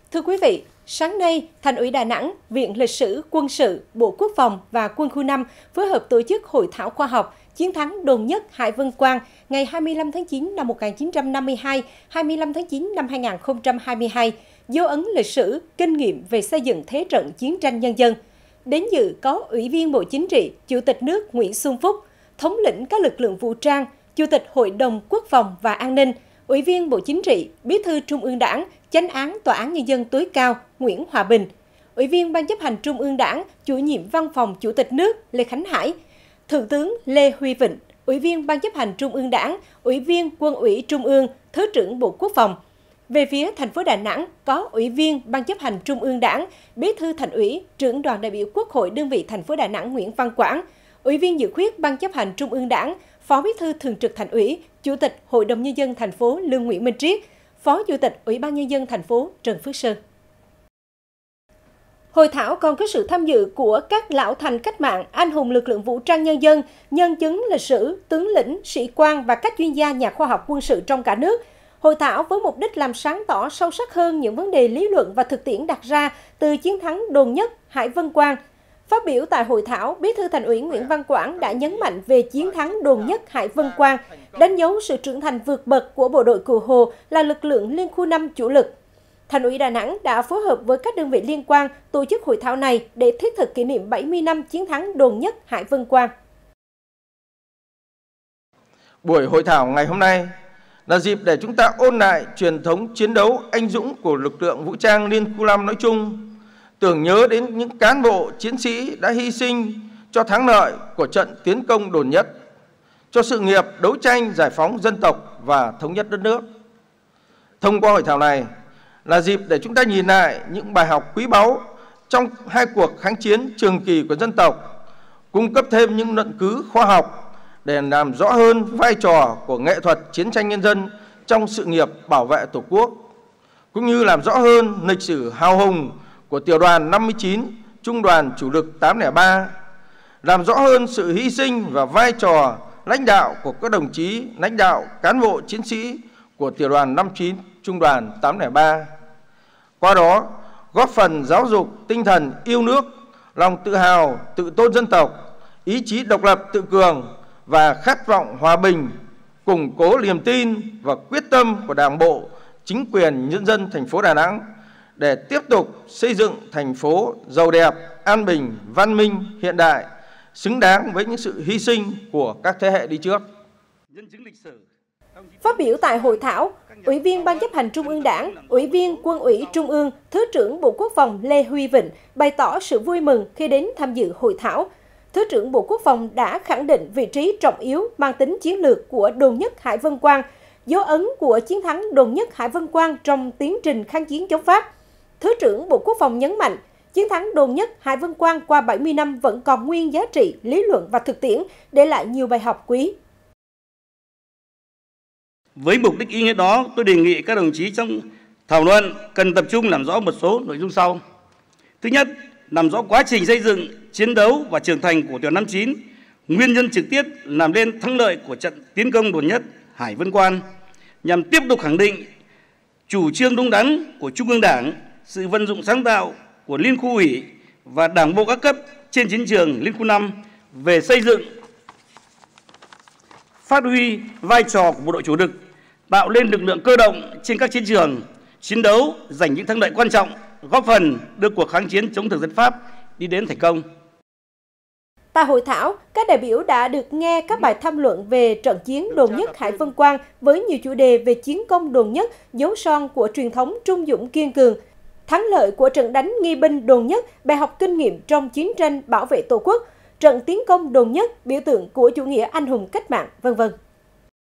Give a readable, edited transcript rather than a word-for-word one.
Thưa quý vị, sáng nay, Thành ủy Đà Nẵng, Viện Lịch sử Quân sự, Bộ Quốc phòng và Quân khu 5 phối hợp tổ chức hội thảo khoa học Chiến thắng đồn nhất Hải Vân Quan ngày 25 tháng 9 năm 1952, 25 tháng 9 năm 2022, dấu ấn lịch sử, kinh nghiệm về xây dựng thế trận chiến tranh nhân dân. Đến dự có Ủy viên Bộ Chính trị, Chủ tịch nước Nguyễn Xuân Phúc, thống lĩnh các lực lượng vũ trang, Chủ tịch Hội đồng Quốc phòng và An ninh, Ủy viên Bộ Chính trị, Bí thư Trung ương Đảng, Chánh án Tòa án Nhân dân tối cao Nguyễn Hòa Bình, Ủy viên Ban chấp hành Trung ương Đảng, Chủ nhiệm Văn phòng Chủ tịch nước Lê Khánh Hải, Thượng tướng Lê Huy Vịnh, Ủy viên Ban chấp hành Trung ương Đảng, Ủy viên Quân ủy Trung ương, Thứ trưởng Bộ Quốc phòng. Về phía thành phố Đà Nẵng có Ủy viên Ban chấp hành Trung ương Đảng, Bí thư Thành ủy, Trưởng đoàn đại biểu Quốc hội đơn vị thành phố Đà Nẵng Nguyễn Văn Quảng, Ủy viên dự khuyết Ban chấp hành Trung ương Đảng, Phó Bí thư Thường trực Thành ủy, Chủ tịch Hội đồng Nhân dân thành phố Lương Nguyễn Minh Triết, Phó Chủ tịch Ủy ban Nhân dân thành phố Trần Phước Sơn. Hội thảo còn có sự tham dự của các lão thành cách mạng, anh hùng lực lượng vũ trang nhân dân, nhân chứng lịch sử, tướng lĩnh, sĩ quan và các chuyên gia nhà khoa học quân sự trong cả nước. Hội thảo với mục đích làm sáng tỏ sâu sắc hơn những vấn đề lý luận và thực tiễn đặt ra từ chiến thắng đồn nhất Hải Vân Quan. Phát biểu tại hội thảo, Bí thư Thành ủy Nguyễn Văn Quảng đã nhấn mạnh về chiến thắng đồn nhất Hải Vân Quan, đánh dấu sự trưởng thành vượt bậc của bộ đội Cụ Hồ là lực lượng Liên khu 5 chủ lực. Thành ủy Đà Nẵng đã phối hợp với các đơn vị liên quan tổ chức hội thảo này để thiết thực kỷ niệm 70 năm chiến thắng đồn nhất Hải Vân Quan. Buổi hội thảo ngày hôm nay là dịp để chúng ta ôn lại truyền thống chiến đấu anh dũng của lực lượng vũ trang Liên khu 5 nói chung, tưởng nhớ đến những cán bộ chiến sĩ đã hy sinh cho thắng lợi của trận tiến công đồn nhất, cho sự nghiệp đấu tranh giải phóng dân tộc và thống nhất đất nước. Thông qua hội thảo này là dịp để chúng ta nhìn lại những bài học quý báu trong hai cuộc kháng chiến trường kỳ của dân tộc, cung cấp thêm những luận cứ khoa học để làm rõ hơn vai trò của nghệ thuật chiến tranh nhân dân trong sự nghiệp bảo vệ Tổ quốc, cũng như làm rõ hơn lịch sử hào hùng của Tiểu đoàn 59, Trung đoàn Chủ lực 803, làm rõ hơn sự hy sinh và vai trò lãnh đạo của các đồng chí lãnh đạo cán bộ chiến sĩ của Tiểu đoàn 59, Trung đoàn 803. Qua đó, góp phần giáo dục tinh thần yêu nước, lòng tự hào, tự tôn dân tộc, ý chí độc lập tự cường và khát vọng hòa bình, củng cố niềm tin và quyết tâm của Đảng bộ, chính quyền, nhân dân thành phố Đà Nẵng để tiếp tục xây dựng thành phố giàu đẹp, an bình, văn minh, hiện đại, xứng đáng với những sự hy sinh của các thế hệ đi trước. Phát biểu tại hội thảo, Ủy viên Ban chấp hành Trung ương Đảng, Ủy viên Quân ủy Trung ương, Thứ trưởng Bộ Quốc phòng Lê Huy Vịnh bày tỏ sự vui mừng khi đến tham dự hội thảo. Thứ trưởng Bộ Quốc phòng đã khẳng định vị trí trọng yếu mang tính chiến lược của đồn nhất Hải Vân Quan, dấu ấn của chiến thắng đồn nhất Hải Vân Quan trong tiến trình kháng chiến chống Pháp. Thứ trưởng Bộ Quốc phòng nhấn mạnh, chiến thắng đồn nhất Hải Vân Quan qua 70 năm vẫn còn nguyên giá trị lý luận và thực tiễn, để lại nhiều bài học quý. Với mục đích ý nghĩa đó, tôi đề nghị các đồng chí trong thảo luận cần tập trung làm rõ một số nội dung sau. Thứ nhất, làm rõ quá trình xây dựng, chiến đấu và trưởng thành của Tiểu đoàn 59, nguyên nhân trực tiếp làm nên thắng lợi của trận tiến công đồn nhất Hải Vân Quan, nhằm tiếp tục khẳng định chủ trương đúng đắn của Trung ương Đảng, sự vận dụng sáng tạo của Liên khu ủy và Đảng bộ các cấp trên chiến trường Liên khu 5 về xây dựng, phát huy vai trò của bộ đội chủ lực, tạo lên lực lượng cơ động trên các chiến trường, chiến đấu giành những thắng lợi quan trọng, góp phần đưa cuộc kháng chiến chống thực dân Pháp đi đến thành công. Tại hội thảo, các đại biểu đã được nghe các bài tham luận về trận chiến đồn nhất Hải Vân Quan với nhiều chủ đề về chiến công đồn nhất, dấu son của truyền thống trung dũng kiên cường, thắng lợi của trận đánh nghi binh đồn nhất, bài học kinh nghiệm trong chiến tranh bảo vệ Tổ quốc, trận tiến công đồn nhất, biểu tượng của chủ nghĩa anh hùng cách mạng, v.v.